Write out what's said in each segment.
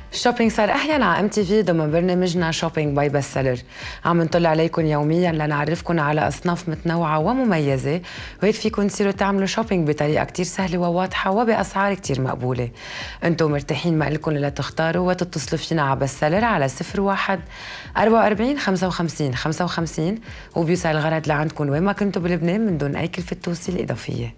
الشوبينج صار احيانا على ام تي في ضمن برنامجنا شوبينج باي بست سيلر. عم نطل عليكم يوميا لنعرفكم على اصناف متنوعه ومميزه، وهيك فيكم تصيروا تعملوا شوبينج بطريقه كتير سهله وواضحه وباسعار كتير مقبوله. انتم مرتاحين، ما لكم الا تختاروا وتتصلوا فينا على بست سيلر على 01 44 55 55 وبيوصل الغرض لعندكم وين ما كنتوا بلبنان من دون اي كلفه توصيل اضافيه.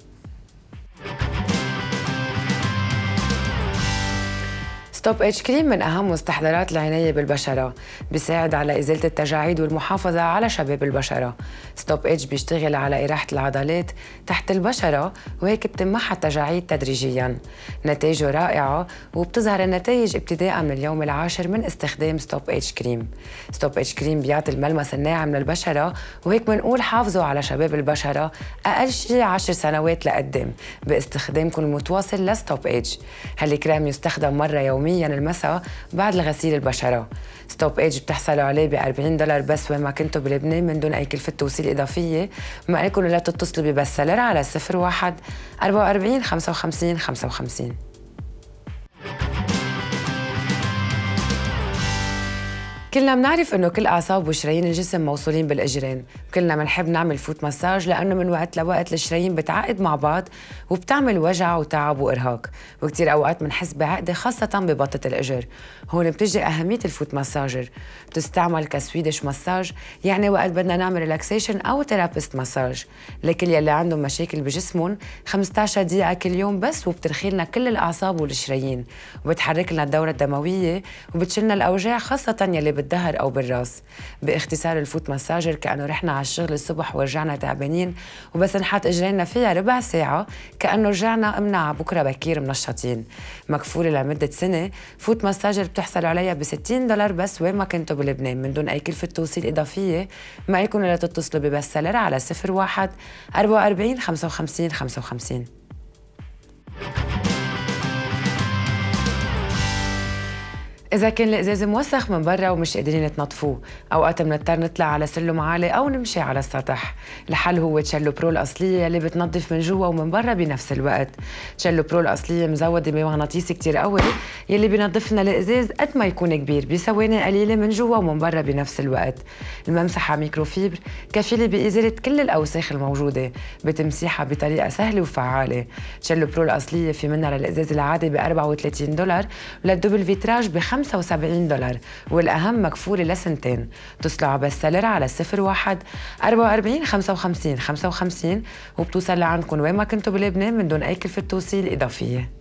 ستوب اتش كريم من أهم مستحضرات العناية بالبشرة، بيساعد على إزالة التجاعيد والمحافظة على شباب البشرة. ستوب اتش بيشتغل على إراحة العضلات تحت البشرة، وهيك بتمحى التجاعيد تدريجياً. نتائجه رائعة، وبتظهر النتائج ابتداء من اليوم العاشر من استخدام ستوب اتش كريم. ستوب اتش كريم بيعطي الملمس الناعم للبشرة، وهيك بنقول حافظوا على شباب البشرة أقل شيء 10 سنوات لقدام باستخدامكم المتواصل لستوب اتش. هالكريم يستخدم مرة يومياً المساء بعد الغسيل البشرة. ستوب ايج بتحصلوا عليه ب $40 بس وين ما كنتوا بلبنان من دون اي كلفة توصيل اضافية. ما لكم الا تتصلوا ببست سيلر على 01 44 55 55. كلنا بنعرف انه كل اعصاب وشرايين الجسم موصولين بالاجرين، كلنا بنحب نعمل فوت مساج لانه من وقت لوقت الشرايين بتعقد مع بعض وبتعمل وجع وتعب وارهاق، وكثير اوقات بنحس بعقده خاصه ببطه الاجر. هون بتجي اهميه الفوت مساجر، بتستعمل كسويدش مساج، يعني وقت بدنا نعمل ريلاكسيشن او ثيرابيست مساج لكل يلي عندهم مشاكل بجسمهم. 15 دقيقه كل يوم بس، وبترخي لنا كل الاعصاب والشرايين، وبتحرك لنا الدوره الدمويه، وبتشلنا الاوجاع خاصه يلي بالظهر او بالراس. باختصار الفوت مساجر كانه رحنا على الشغل الصبح ورجعنا تعبانين، وبس نحط اجرينا فيها ربع ساعه كانه رجعنا قمنا على بكره بكير منشطين. مكفوله لمده سنه. فوت مساجر بتحصلوا عليها ب $60 بس وين ما كنتوا بلبنان من دون اي كلفه توصيل اضافيه. ما لكم الا تتصلوا ببست سيلر على 01 44 55 55. إذا كان الإزاز موسخ من برا ومش قادرين تنظفوه، أوقات بنضطر نطلع على سلم عالي أو نمشي على السطح. الحل هو تشيلو برو الأصلية اللي بتنظف من جوا ومن برا بنفس الوقت. تشيلو برو الأصلية مزودة بمغناطيس كتير قوي يلي بينظف لنا الإزاز قد ما يكون كبير بثواني قليلة من جوا ومن برا بنفس الوقت. الممسحة ميكروفيبر كفيلة بإزالة كل الأوساخ الموجودة بتمسيحها بطريقة سهلة وفعالة. تشيلو برو الأصلية في منها للإزاز العادي ب $34 وللدبل فيتراج ب $75، والأهم مكفولة لسنتين. اتصلوا على بست سيلر على 01 44 55 55 وبتوصل لعندكم وين ما كنتوا بلبنان من دون أي كلفة توصيل إضافية.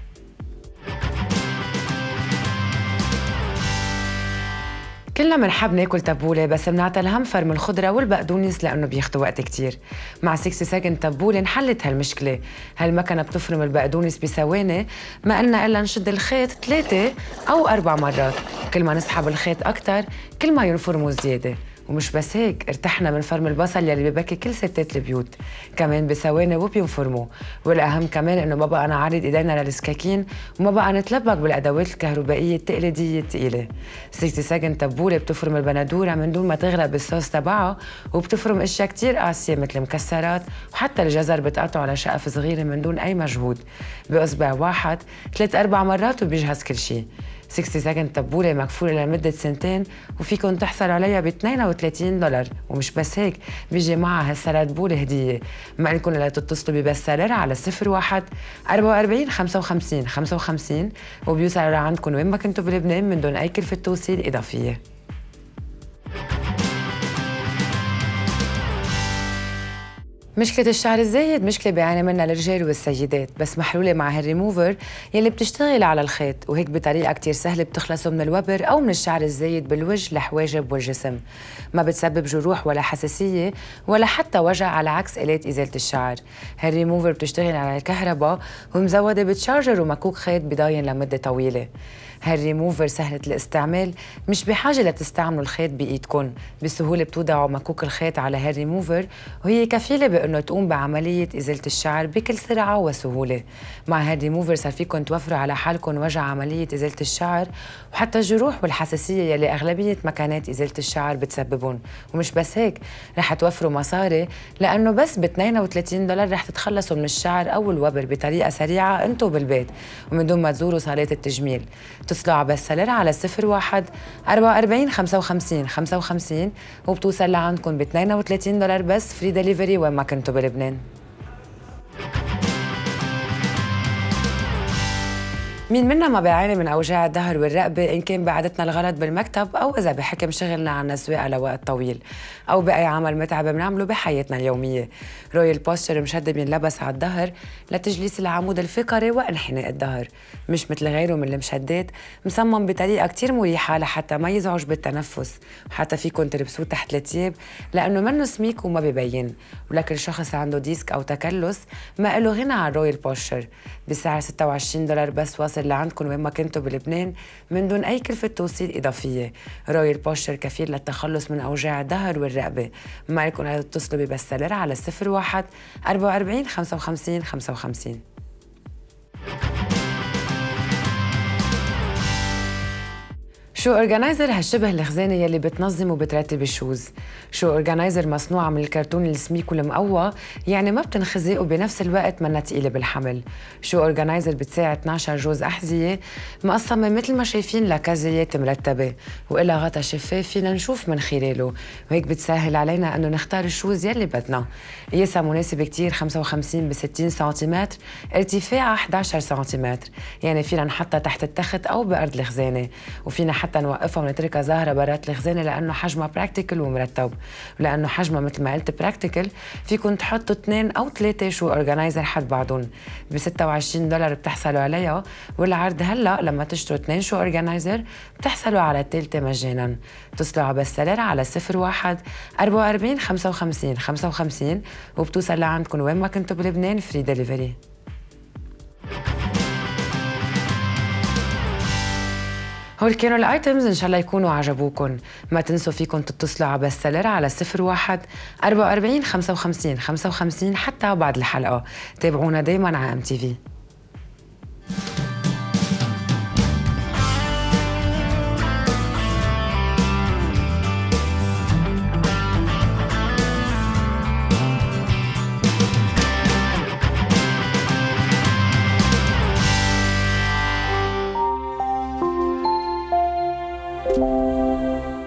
كلنا بنحب ناكل تبوله، بس بنعطي الهمفر من الخضره والبقدونس لانه بياخذوا وقت كتير. مع 60 سكند تبوله انحلت هالمشكله. هالمكنه بتفرم البقدونس بثواني، ما قلنا الا نشد الخيط 3 أو 4 مرات. كل ما نسحب الخيط اكثر كل ما ينفرموا زياده. ومش بس هيك، ارتحنا من فرم البصل يلي ببكي كل ستات البيوت، كمان بثواني وبينفرموا. والاهم كمان انه ما بقى نعرض ايدينا للسكاكين، وما بقى نتلبك بالادوات الكهربائيه التقليديه الثقيله. 60 سكند تبوله بتفرم البندوره من دون ما تغرق بالصوص تبعها، وبتفرم اشياء كتير قاسيه مثل مكسرات، وحتى الجزر بتقطعه على شقف صغيره من دون اي مجهود. باصبع واحد 3 4 مرات وبيجهز كل شيء. 60 سكند تبوله مكفوله لمده سنتين، وفيكم تحصلوا عليها ب $32. ومش بس هيك، بيجي معها هالسلاد بوله هديه. ما لكم الا تتصلوا ببست سيلر على 01 44 55 55 وبيوصل لعندكم وين ما كنتوا بلبنان من دون اي كلفه توصيل اضافيه. مشكلة الشعر الزايد مشكلة بيعاني منها الرجال والسيدات، بس محلولة مع هالريموفر يلي بتشتغل على الخيط، وهيك بطريقة كتير سهلة بتخلصوا من الوبر أو من الشعر الزايد بالوجه، الحواجب والجسم. ما بتسبب جروح ولا حساسية ولا حتى وجع، على عكس آلات إزالة الشعر. هالريموفر بتشتغل على الكهرباء ومزودة بتشارجر ومكوك خيط بضاين لمدة طويلة. هالريموفر سهلة الاستعمال، مش بحاجة لتستعملوا الخيط بإيدكم، بسهولة بتوضعوا مكوك الخيط على هالريموفر وهي كفيلة بأنه تقوم بعملية إزالة الشعر بكل سرعة وسهولة. مع هالريموفر صار فيكم توفروا على حالكم وجع عملية إزالة الشعر وحتى الجروح والحساسية يلي أغلبية مكانات إزالة الشعر بتسببون. ومش بس هيك، رح توفروا مصاري لأنه بس ب $32 رح تتخلصوا من الشعر أو الوبر بطريقة سريعة أنتوا بالبيت ومن دون ما تزوروا صالات التجميل. اتصلوا على بستسيلر على 01 44 55 55 وبتوصل لعندكم ب $32 بس، فري دليفري وين ما كنتوا بلبنان. مين منا ما بيعاني من أوجاع الظهر والرقبة إن كان بعادتنا الغلط بالمكتب أو إذا بحكم شغلنا عنا سواقة لوقت طويل أو بأي عمل متعب بنعمله بحياتنا اليومية. رويال بوستشر مشد بينلبس على الظهر لتجليس العمود الفقري وانحناء الظهر، مش مثل غيره من المشدات، مصمم بطريقة كتير مريحة لحتى ما يزعج بالتنفس، وحتى فيكم تلبسوه تحت الثياب لأنه منه سميك وما ببين، ولكل شخص عنده ديسك أو تكلس ما له غنى عن رويال بوستشر بسعر $26 بس، واصل لعندكم وين ما كنتوا بلبنان من دون أي كلفة توصيل إضافية. رويال بوستشر كفيل للتخلص من أوجاع الظهر والرقبة. ما لكم تتصلوا ببستسيلر على 01 44 55 55. شو اورجانيزر هالشبه الخزانه يلي بتنظم وبترتب الشوز. شو اورجانيزر مصنوعه من الكرتون السميك والمقوى، يعني ما بتنخزق وبنفس الوقت منا ثقيله بالحمل. شو اورجانيزر بتساعد 12 جوز احذيه مقسمه مثل ما شايفين لكازيات مرتبه، وإلها غطا شفاف فينا نشوف من خلاله، وهيك بتسهل علينا انه نختار الشوز يلي بدنا. قياسها مناسب كتير، 55 ب 60 سنتيمتر، ارتفاعها 11 سنتيمتر، يعني فينا نحطها تحت التخت او بارض الخزانه، وفينا حتى نوقفها ونتركها ظاهره برات الخزانه لانه حجمها براكتيكل ومرتب. ولانه حجمها مثل ما قلت براكتيكل، فيكم تحطوا 2 أو 3 شو اورجانيزر حد بعضهم. ب $26 بتحصلوا عليها، والعرض هلا لما تشتروا 2 شو اورجانيزر بتحصلوا على الثالثه مجانا. اتصلوا على بستسيلر على 01 44 55 55 وبتوصل لعندكم وين ما كنتوا بلبنان، فري دليفري. هول كانوا الايتمز، ان شاء الله يكونوا عجبوكم. ما تنسوا فيكم تتصلوا على بستسيلر على 01 44 55 55 حتى بعد الحلقه. تابعونا دايما على MTV.